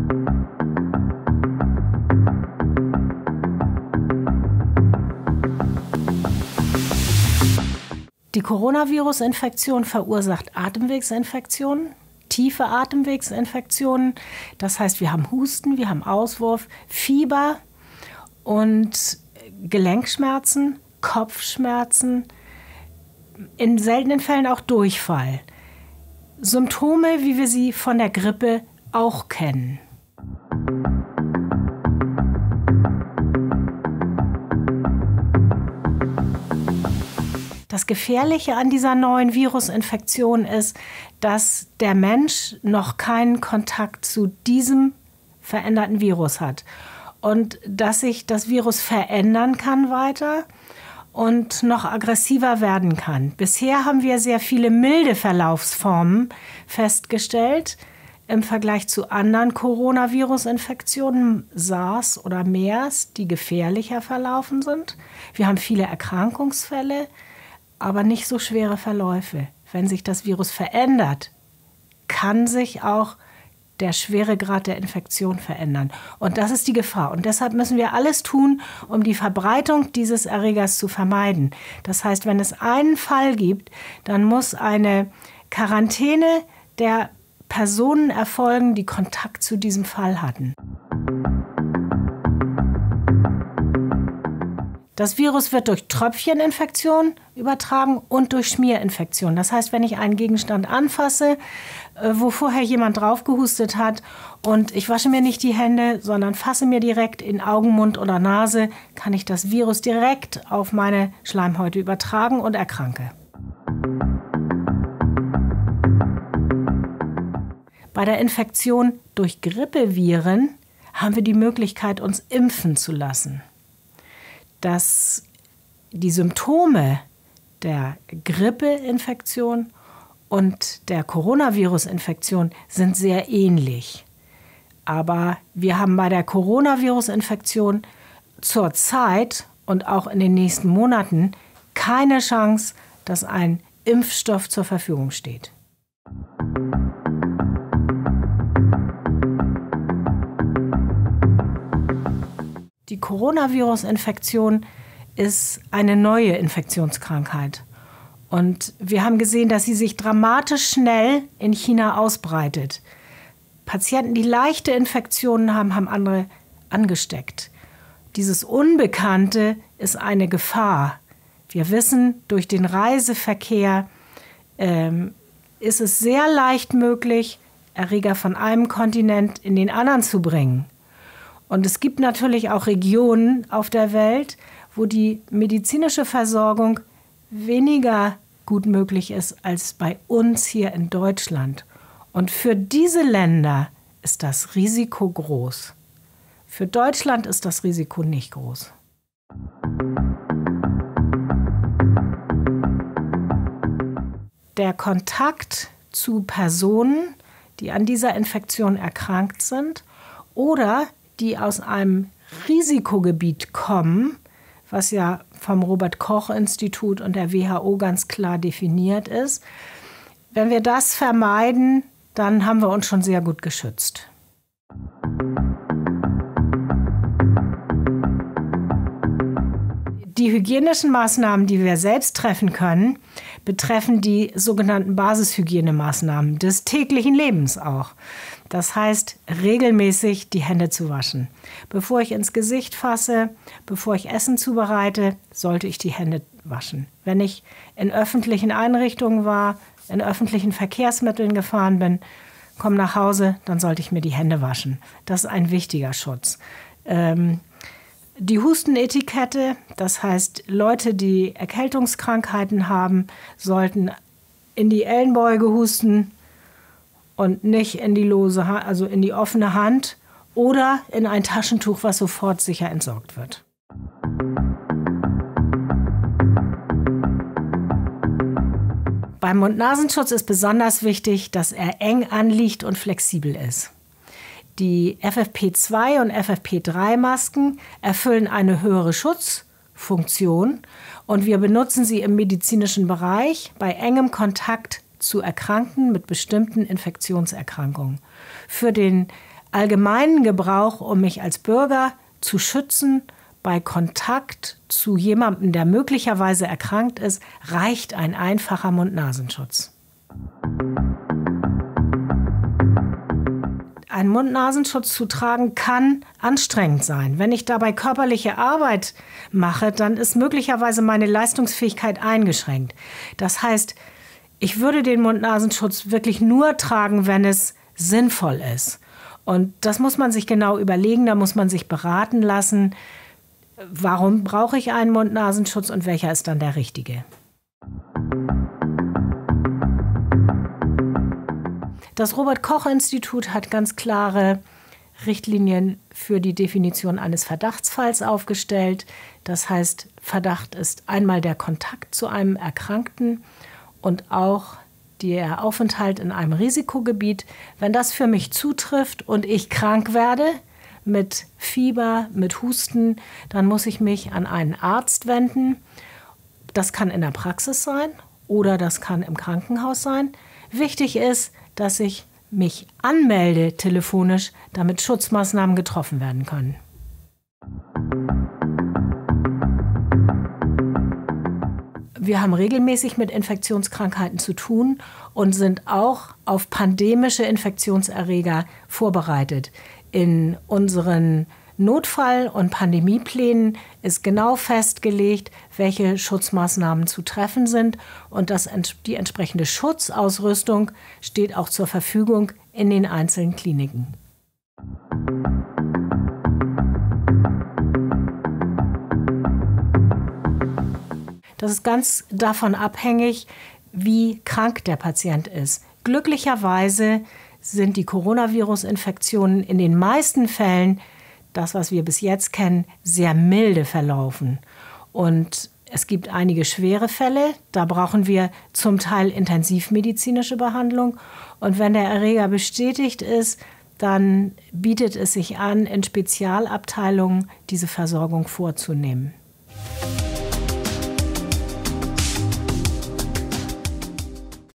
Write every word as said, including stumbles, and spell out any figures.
Die Coronavirus-Infektion verursacht Atemwegsinfektionen, tiefe Atemwegsinfektionen. Das heißt, wir haben Husten, wir haben Auswurf, Fieber und Gelenkschmerzen, Kopfschmerzen, in seltenen Fällen auch Durchfall. Symptome, wie wir sie von der Grippe auch kennen. Das Gefährliche an dieser neuen Virusinfektion ist, dass der Mensch noch keinen Kontakt zu diesem veränderten Virus hat und dass sich das Virus verändern kann weiter und noch aggressiver werden kann. Bisher haben wir sehr viele milde Verlaufsformen festgestellt im Vergleich zu anderen Coronavirus-Infektionen, SARS oder MERS, die gefährlicher verlaufen sind. Wir haben viele Erkrankungsfälle, aber nicht so schwere Verläufe. Wenn sich das Virus verändert, kann sich auch der Schweregrad der Infektion verändern. Und das ist die Gefahr. Und deshalb müssen wir alles tun, um die Verbreitung dieses Erregers zu vermeiden. Das heißt, wenn es einen Fall gibt, dann muss eine Quarantäne der Personen erfolgen, die Kontakt zu diesem Fall hatten. Das Virus wird durch Tröpfcheninfektion übertragen und durch Schmierinfektion. Das heißt, wenn ich einen Gegenstand anfasse, wo vorher jemand drauf gehustet hat und ich wasche mir nicht die Hände, sondern fasse mir direkt in Augen, Mund oder Nase, kann ich das Virus direkt auf meine Schleimhäute übertragen und erkranke. Bei der Infektion durch Grippeviren haben wir die Möglichkeit, uns impfen zu lassen. Dass die Symptome der Grippeinfektion und der Coronavirus-Infektion sind sehr ähnlich. Aber wir haben bei der Coronavirus-Infektion zurzeit und auch in den nächsten Monaten keine Chance, dass ein Impfstoff zur Verfügung steht. Die Coronavirus-Infektion ist eine neue Infektionskrankheit. Und wir haben gesehen, dass sie sich dramatisch schnell in China ausbreitet. Patienten, die leichte Infektionen haben, haben andere angesteckt. Dieses Unbekannte ist eine Gefahr. Wir wissen, durch den Reiseverkehr ähm, ist es sehr leicht möglich, Erreger von einem Kontinent in den anderen zu bringen. Und es gibt natürlich auch Regionen auf der Welt, wo die medizinische Versorgung weniger gut möglich ist als bei uns hier in Deutschland. Und für diese Länder ist das Risiko groß. Für Deutschland ist das Risiko nicht groß. Der Kontakt zu Personen, die an dieser Infektion erkrankt sind oder die aus einem Risikogebiet kommen, was ja vom Robert-Koch-Institut und der W H O ganz klar definiert ist. Wenn wir das vermeiden, dann haben wir uns schon sehr gut geschützt. Die hygienischen Maßnahmen, die wir selbst treffen können, betreffen die sogenannten Basishygienemaßnahmen des täglichen Lebens auch. Das heißt, regelmäßig die Hände zu waschen. Bevor ich ins Gesicht fasse, bevor ich Essen zubereite, sollte ich die Hände waschen. Wenn ich in öffentlichen Einrichtungen war, in öffentlichen Verkehrsmitteln gefahren bin, komme nach Hause, dann sollte ich mir die Hände waschen. Das ist ein wichtiger Schutz. Ähm, Die Hustenetikette, das heißt, Leute, die Erkältungskrankheiten haben, sollten in die Ellenbeuge husten und nicht in die lose Hand, also in die offene Hand oder in ein Taschentuch, was sofort sicher entsorgt wird. Beim Mund-Nasenschutz ist besonders wichtig, dass er eng anliegt und flexibel ist. Die F F P zwei und F F P drei Masken erfüllen eine höhere Schutzfunktion und wir benutzen sie im medizinischen Bereich bei engem Kontakt zu Erkrankten mit bestimmten Infektionserkrankungen. Für den allgemeinen Gebrauch, um mich als Bürger zu schützen, bei Kontakt zu jemandem, der möglicherweise erkrankt ist, reicht ein einfacher Mund-Nasenschutz. Ein Mund-Nasenschutz zu tragen kann anstrengend sein. Wenn ich dabei körperliche Arbeit mache, dann ist möglicherweise meine Leistungsfähigkeit eingeschränkt. Das heißt, ich würde den Mund-Nasenschutz wirklich nur tragen, wenn es sinnvoll ist. Und das muss man sich genau überlegen, da muss man sich beraten lassen. Warum brauche ich einen Mund-Nasenschutz und welcher ist dann der richtige? Das Robert-Koch-Institut hat ganz klare Richtlinien für die Definition eines Verdachtsfalls aufgestellt. Das heißt, Verdacht ist einmal der Kontakt zu einem Erkrankten und auch der Aufenthalt in einem Risikogebiet. Wenn das für mich zutrifft und ich krank werde, mit Fieber, mit Husten, dann muss ich mich an einen Arzt wenden. Das kann in der Praxis sein oder das kann im Krankenhaus sein. Wichtig ist, dass ich mich anmelde telefonisch, damit Schutzmaßnahmen getroffen werden können. Wir haben regelmäßig mit Infektionskrankheiten zu tun und sind auch auf pandemische Infektionserreger vorbereitet. In unseren Notfall- und Pandemieplänen ist genau festgelegt, welche Schutzmaßnahmen zu treffen sind. Und das, die entsprechende Schutzausrüstung steht auch zur Verfügung in den einzelnen Kliniken. Das ist ganz davon abhängig, wie krank der Patient ist. Glücklicherweise sind die Coronavirus-Infektionen in den meisten Fällen, das, was wir bis jetzt kennen, sehr milde verlaufen. Und es gibt einige schwere Fälle, da brauchen wir zum Teil intensivmedizinische Behandlung. Und wenn der Erreger bestätigt ist, dann bietet es sich an, in Spezialabteilungen diese Versorgung vorzunehmen.